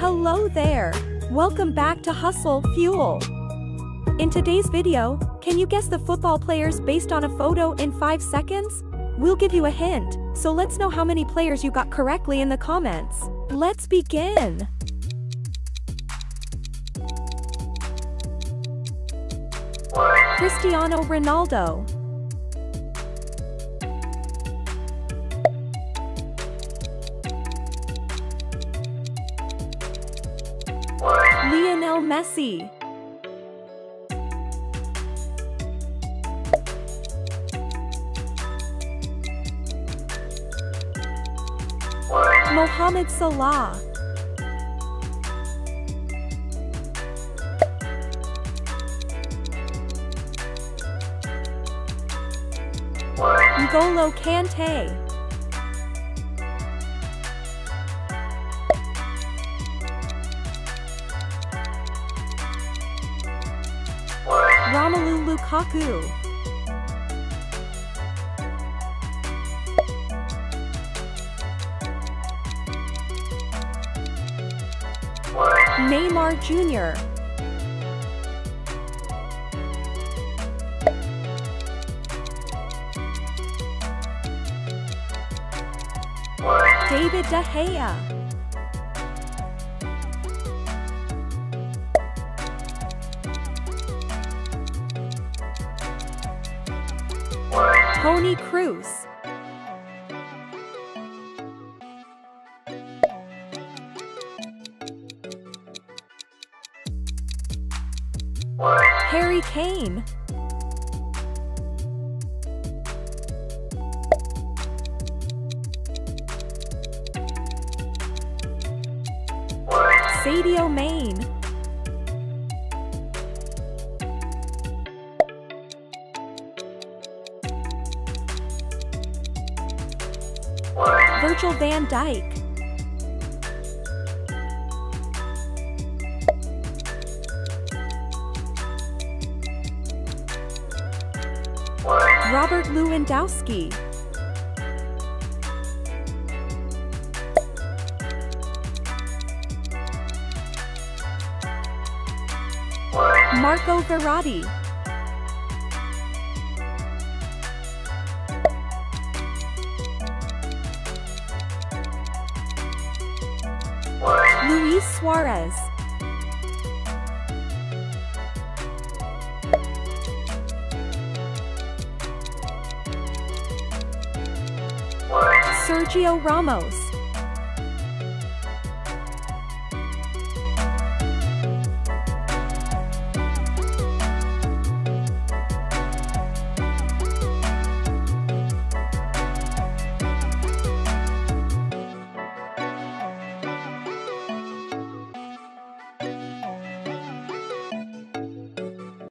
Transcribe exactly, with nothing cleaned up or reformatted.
Hello there! Welcome back to Hustle Fuel. In today's video, can you guess the football players based on a photo in five seconds? We'll give you a hint, so let's know how many players you got correctly in the comments. Let's begin! Cristiano Ronaldo. Lionel Messi. Mohamed Salah. N'Golo Kante. Romelu Lukaku. Neymar Junior David De Gea. Toni Kroos. Harry Kane. Sadio Mane. Virgil van Dijk. Robert Lewandowski. Marco Verratti. Luis Suarez. Sergio Ramos.